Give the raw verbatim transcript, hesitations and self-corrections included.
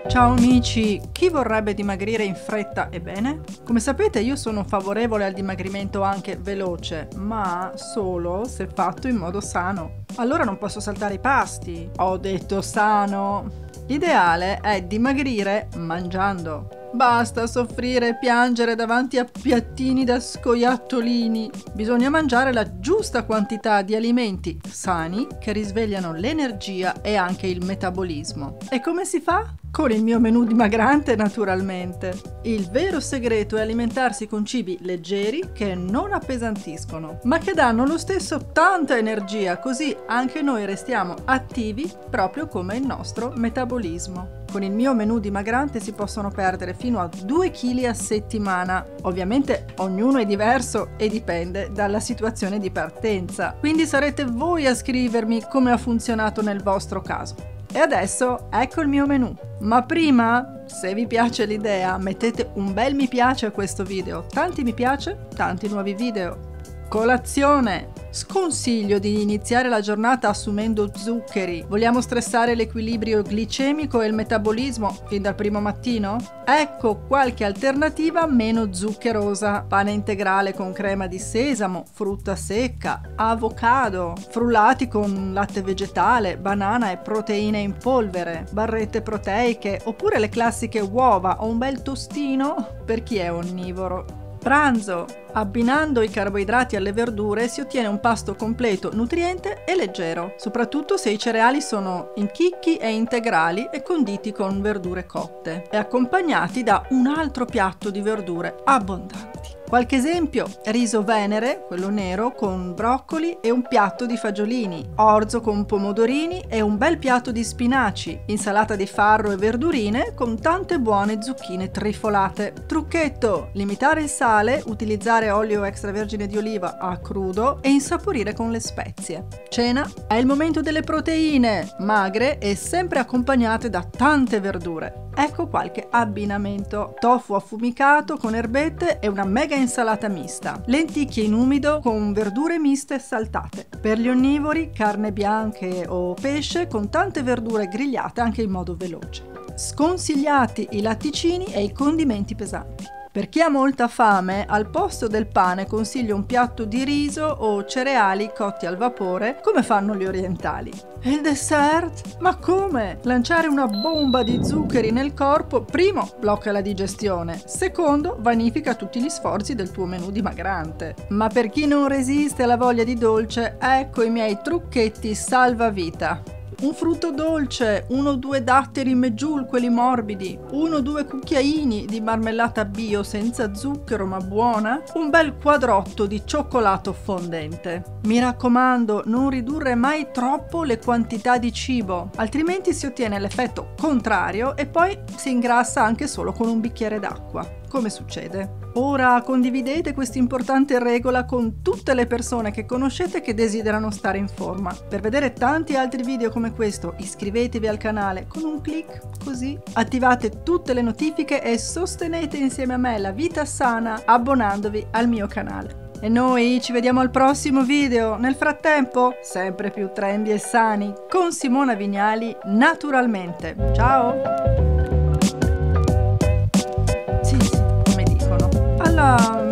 Ciao amici, chi vorrebbe dimagrire in fretta e bene? Come sapete io sono favorevole al dimagrimento anche veloce, ma solo se fatto in modo sano. Allora non posso saltare i pasti. Ho detto sano. L'ideale è dimagrire mangiando. Basta soffrire e piangere davanti a piattini da scoiattolini. Bisogna mangiare la giusta quantità di alimenti sani che risvegliano l'energia e anche il metabolismo. E come si fa? Con il mio menù dimagrante, naturalmente. Il vero segreto è alimentarsi con cibi leggeri che non appesantiscono, ma che danno lo stesso tanta energia, così anche noi restiamo attivi proprio come il nostro metabolismo. Con il mio menù dimagrante si possono perdere fino a due chili a settimana. Ovviamente ognuno è diverso e dipende dalla situazione di partenza. Quindi sarete voi a scrivermi come ha funzionato nel vostro caso. E adesso ecco il mio menù. Ma prima, se vi piace l'idea, mettete un bel mi piace a questo video. Tanti mi piace, tanti nuovi video. Colazione! Sconsiglio di iniziare la giornata assumendo zuccheri. Vogliamo stressare l'equilibrio glicemico e il metabolismo fin dal primo mattino? Ecco qualche alternativa meno zuccherosa. Pane integrale con crema di sesamo, frutta secca, avocado, frullati con latte vegetale, banana e proteine in polvere, barrette proteiche oppure le classiche uova o un bel tostino per chi è onnivoro. Pranzo. Abbinando i carboidrati alle verdure si ottiene un pasto completo, nutriente e leggero, soprattutto se i cereali sono in chicchi e integrali e conditi con verdure cotte e accompagnati da un altro piatto di verdure abbondanti. Qualche esempio: riso venere, quello nero, con broccoli e un piatto di fagiolini, orzo con pomodorini e un bel piatto di spinaci, insalata di farro e verdurine con tante buone zucchine trifolate. Trucchetto: limitare il sale, utilizzare olio extravergine di oliva a crudo e insaporire con le spezie. Cena: è il momento delle proteine, magre e sempre accompagnate da tante verdure. Ecco qualche abbinamento: tofu affumicato con erbette e una mega insalata mista, lenticchie in umido con verdure miste saltate. Per gli onnivori, carne bianche o pesce con tante verdure grigliate anche in modo veloce. Sconsigliati i latticini e i condimenti pesanti. Per chi ha molta fame, al posto del pane consiglio un piatto di riso o cereali cotti al vapore, come fanno gli orientali. E il dessert? Ma come? Lanciare una bomba di zuccheri nel corpo, primo, blocca la digestione, secondo, vanifica tutti gli sforzi del tuo menù dimagrante. Ma per chi non resiste alla voglia di dolce, ecco i miei trucchetti salvavita. Un frutto dolce, uno o due datteri Medjool, quelli morbidi, uno o due cucchiaini di marmellata bio senza zucchero ma buona, un bel quadrotto di cioccolato fondente. Mi raccomando, non ridurre mai troppo le quantità di cibo, altrimenti si ottiene l'effetto contrario e poi si ingrassa anche solo con un bicchiere d'acqua. Come succede? Ora condividete questa importante regola con tutte le persone che conoscete che desiderano stare in forma. Per vedere tanti altri video come questo, iscrivetevi al canale con un clic, così attivate tutte le notifiche e sostenete insieme a me la vita sana abbonandovi al mio canale. E noi ci vediamo al prossimo video. Nel frattempo, sempre più trendy e sani con Simona Vignali, naturalmente. Ciao! Sì, sì, come dicono. Alla